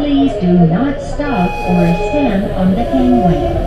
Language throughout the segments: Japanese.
Please do not stop or stand on the gangway.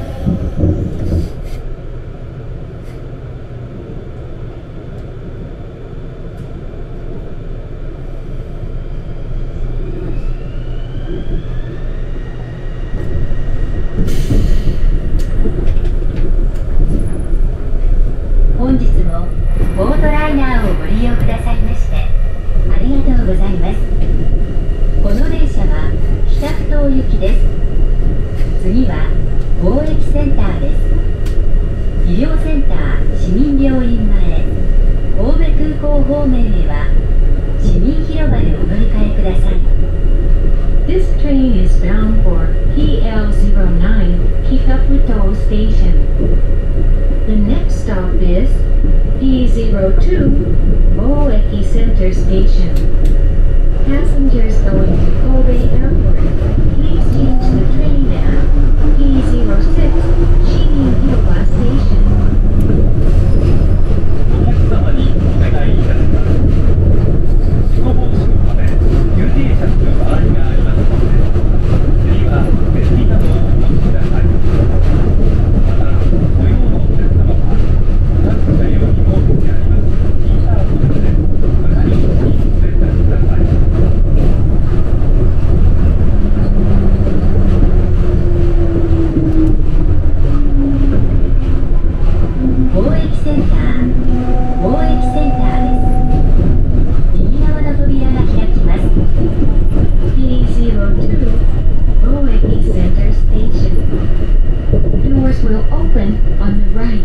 本日もボートライナーをご利用くださいましてありがとうございます。この電車は北ふ頭行きです。次は貿易センターです。医療センター市民病院前神戸空港方面へは市民広場でお乗り換えください。 This train is bound for PL09 Kikafuto Station. The next stop is P02 Moeki Center Station. Passengers going to Kobe Airport, please change the train at P06 Shinin Hiroba Station. お客様にお願いいたします。事故防止のため急停車する場合がありますので、次は別になどをお持ちください。また、ご用のお客様は各車両に設けてありますインターホンで係員にご連絡ください。 貿易センターです。右側の扉が開きます。 P02 Moeki Center Station. Doors will open on the right.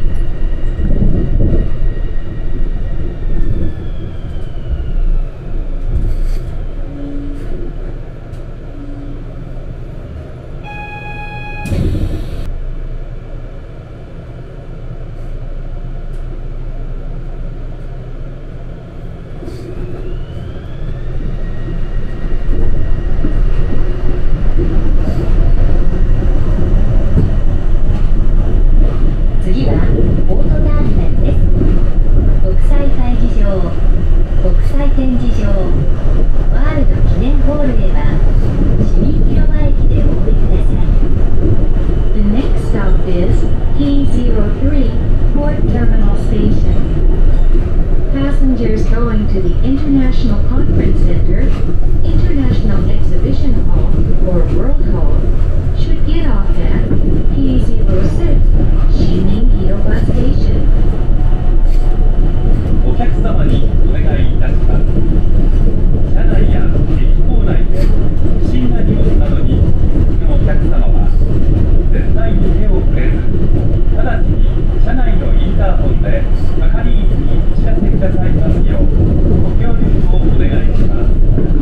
次はボートターミナルです。国際会議場、国際展示場、ワールド記念ホールへは市民広場駅でお降りください。 The next stop is P03 Port Terminal Station. Passengers going to the International Conference Center, International Exhibition Hall, or World Hall should get off at P06 Shinin Hiroba Station. お客様にお願いいたします。車内や駅構内で不審な荷物などにお気づきのお客様は絶対に手を触れず、直ちに車内のインターホンで係員にお知らせくださいますようご協力をお願いします。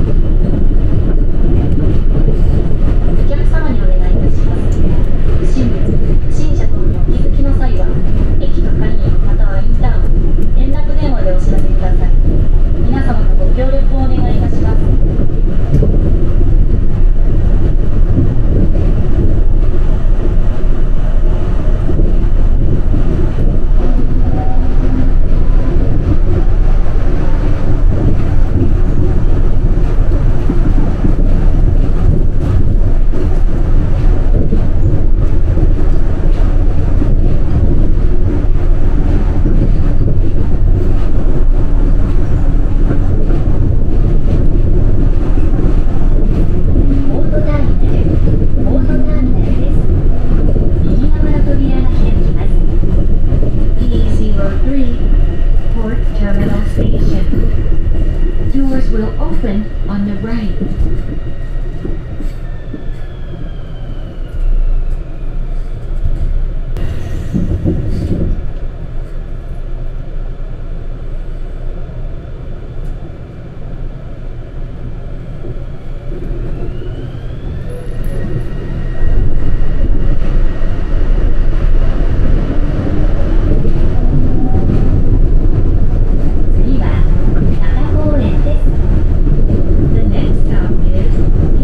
お客様にお願いいたします。不審物、不審者等にお気づきの際は駅係員またはインターホン、連絡電話でお知らせください。皆様のご協力をお願いいたします。 Doors will open on the right. 次は中公園です。 The next stop is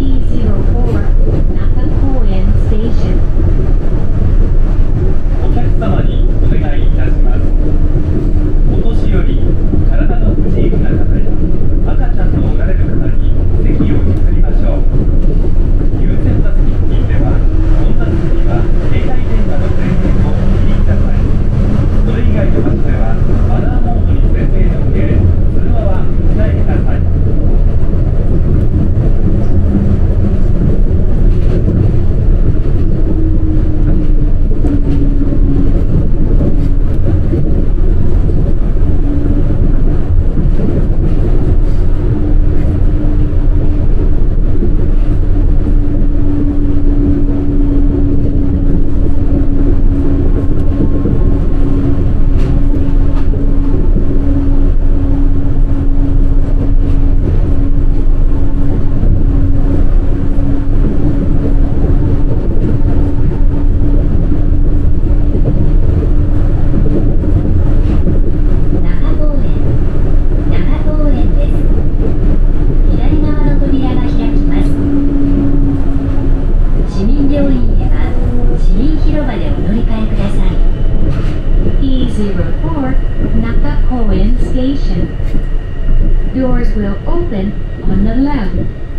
Doors will open on the left.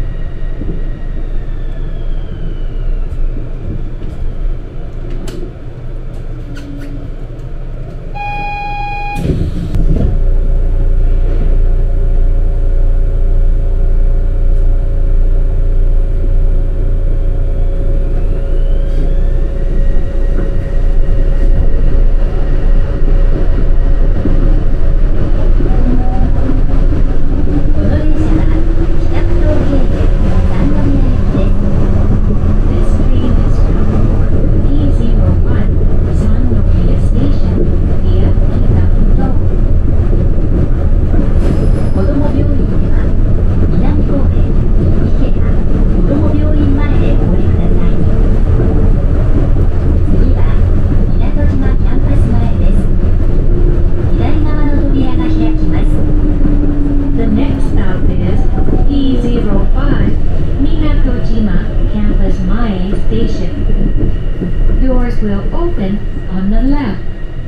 Doors will open on the left.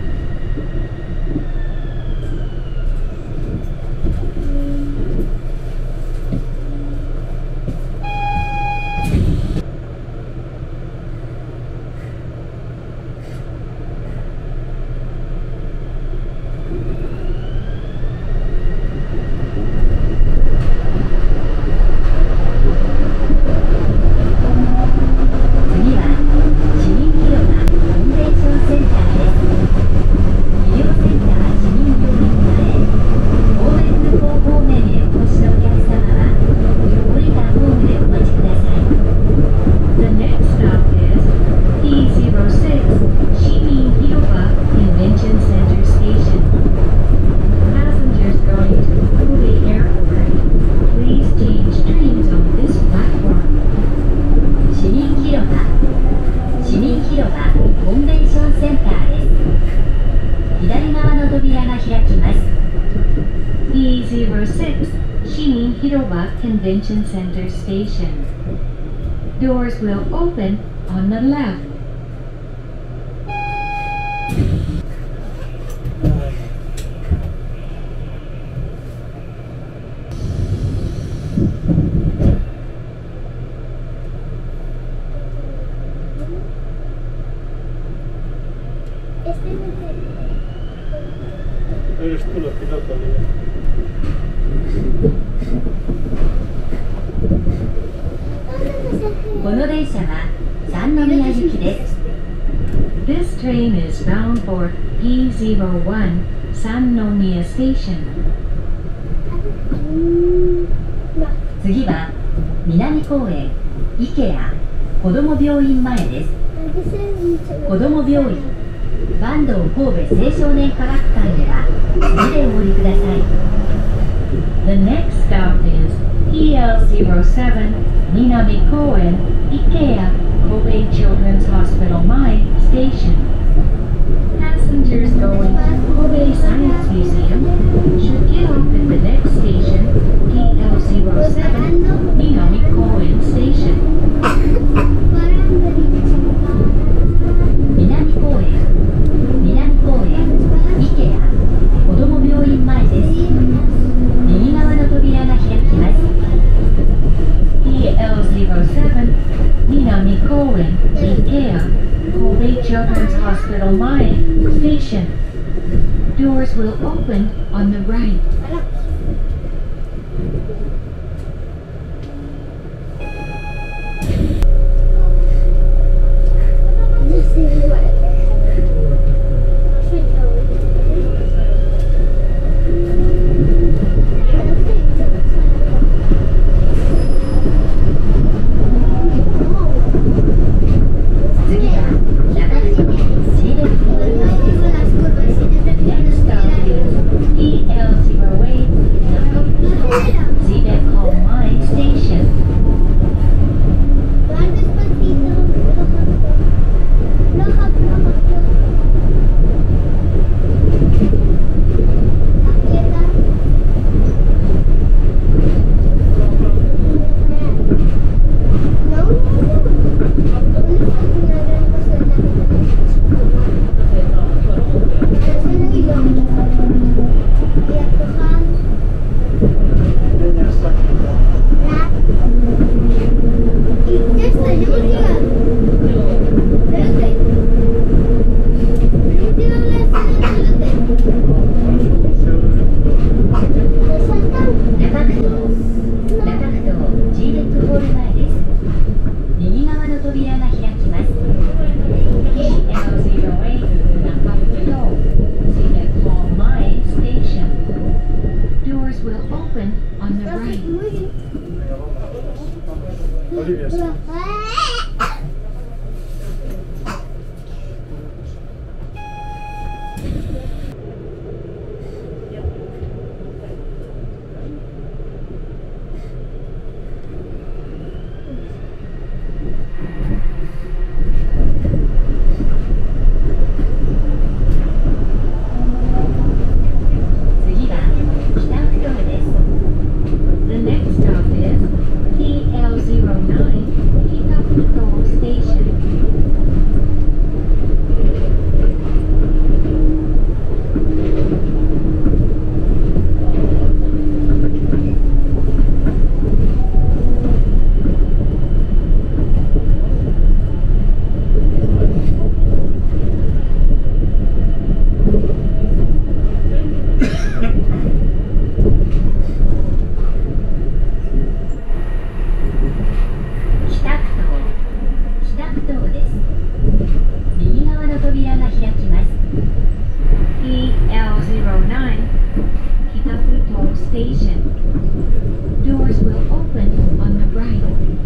E06 Shinin Hiroba Convention Center Station. Doors will open on the left. Eres tú la pilota, amiga. この電車は三宮行きです。 This train is bound for P01 Sannomiya Station. 次は南公園池谷子ども病院前です。子ども病院坂東神戸青少年科学館では次でお降りください。 The next stop is PL07 Minami Koen Ikeya Kobe Children's Hospital Mai Station. Passengers going to Kobe Science Museum should get off at the next station, PL07 Minami Koen Station. 南公園池谷子ども病院前です。右側の扉が開きます。 PL07 Minami Koen Ikeya Kobe Children's Hospital Mai Station. Doors will open on the right. Next stop is PL08 brine. Olivia. The next stop is TL09 Kitafuto Station. 北区東です。右側の扉が開きます。 TL09 Kitafuto Station. Doors will open on the right.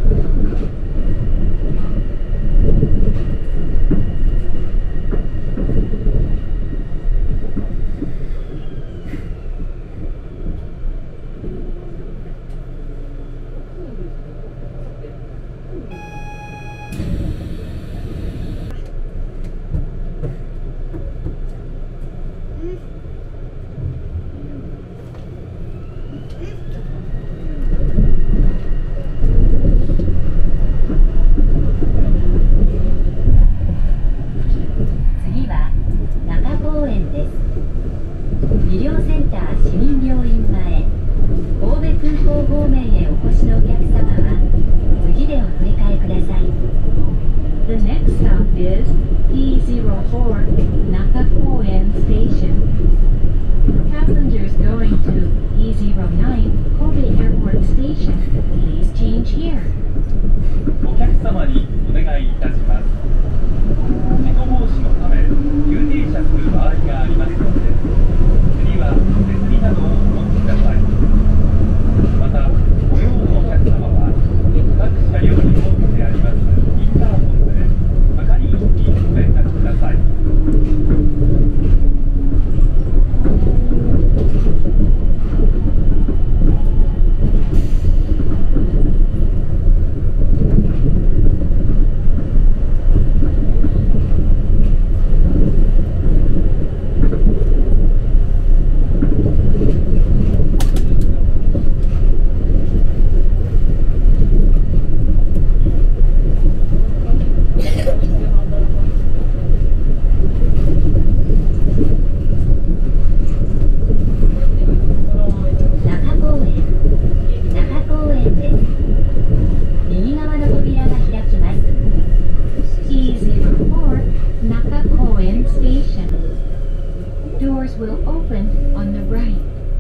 次は中公園です。医療センター市民病院前、神戸空港方面へお越しのお客様は次でお乗り換えください。 The next stop is P04 Nakakoen Station. Passengers going to P09 Kobe Airport Station, please change here. お客様にお願いいたします。事故防止のため急停車する場合がありますので、次は手すりなどをお持ちください。またご用のお客様は各車両に設けてありますインターホンで係員にご連絡ください。 中公園です。右側の扉が開きます。 P04 Nakakoen Station. Doors will open on the right.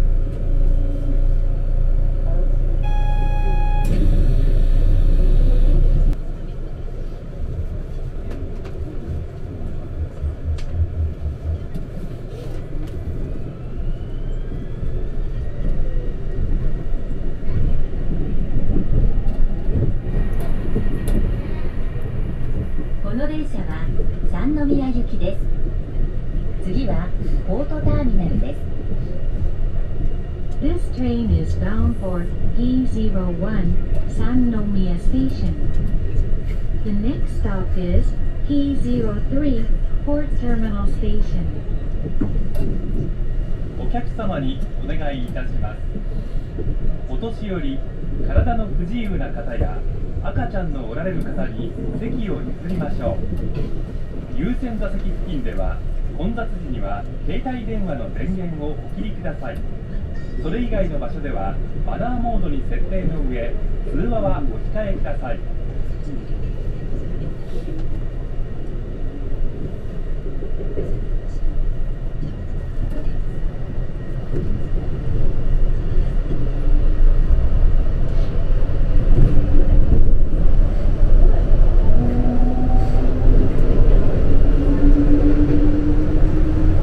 この電車は三宮行きです。次はポートターミナルです。 This train is bound for P01 Sannomiya Station. The next stop is P03 Port Terminal Station. お客様にお願いいたします。お年寄り、体の不自由な方や赤ちゃんのおられる方に席を譲りましょう。優先座席付近では混雑時には携帯電話の電源をお切りください。それ以外の場所ではマナーモードに設定の上、通話はお控えください。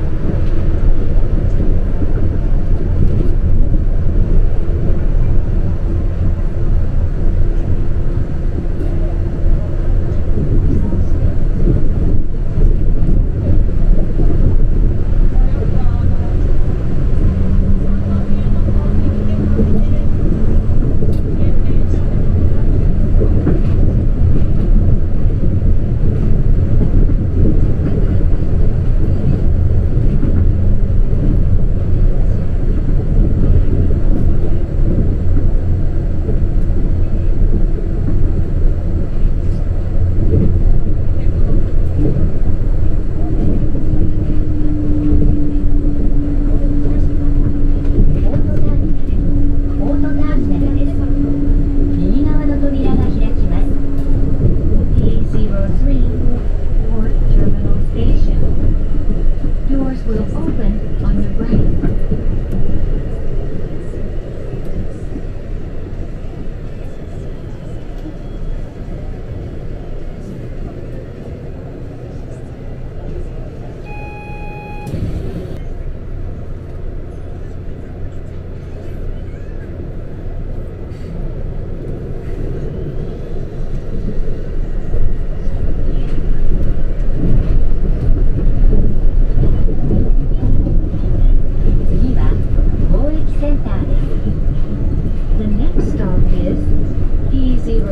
次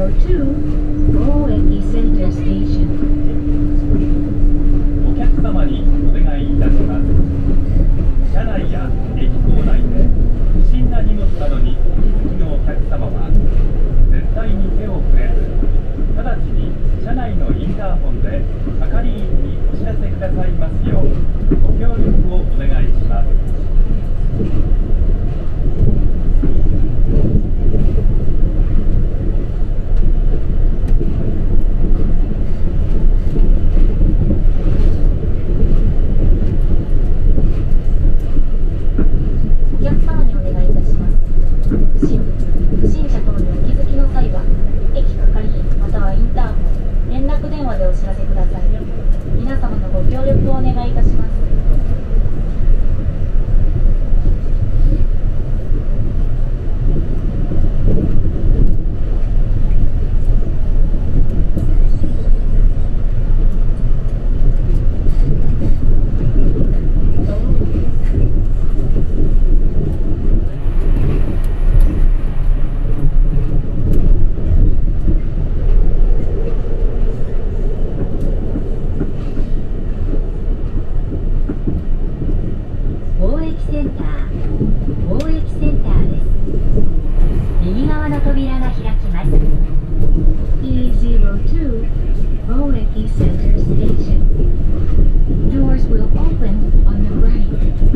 P002 Boeki Center Station. お客様にお願いいたします。車内や駅構内で不審な荷物などにお気づきのお客様は絶対に手を触れず、直ちに車内のインターホンで係員にお知らせくださいますようご協力をお願いします。 お客様にお願いいたします。不審物、不審者等にお気づきの際は、駅係員またはインターホン、連絡電話でお知らせください。皆様のご協力をお願いいたします。貿易センターです。右側の扉が開きます。 P02 Boeki Center Station. Doors will open on the right.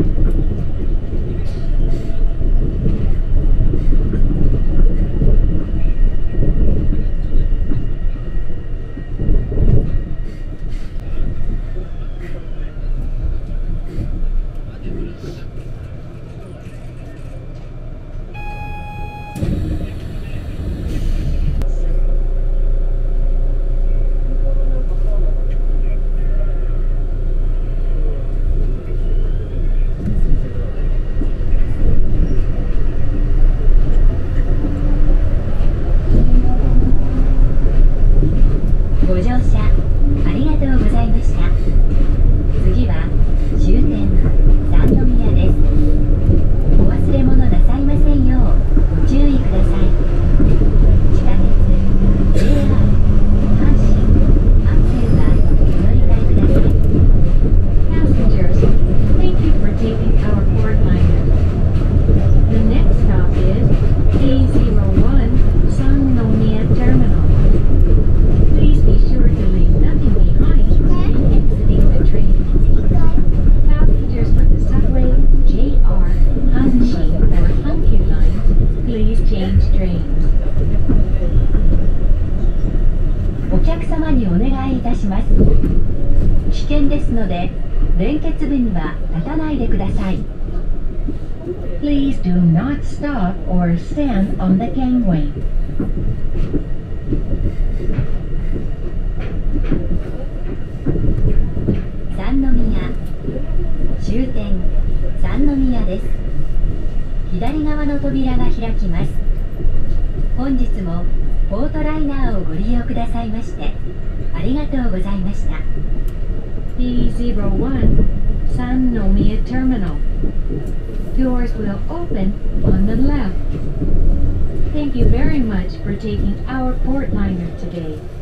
ご乗車ありがとうございました。次は終点三宮です。お忘れ物なさいませんようご注意ください。地下鉄 JR 阪神アクセルはお乗り換えください。 Passengers, thank you for taking our port liner. The next stop is P01 Sannomiya Terminal. Please be sure to leave nothing behind when exiting the train. Passengers from the subway, JR, Hanshin, or Hankyu lines, please change trains. お客様にお願いいたします。危険ですので、連結部には立たないでください。 Please do not stop or stand on the gangway. 三宮終点三宮です。左側の扉が開きます。本日もポートライナーをご利用くださいましてありがとうございました。 P01 Sannomiya Terminal. Doors will open on the left. Thank you very much for taking our port liner today.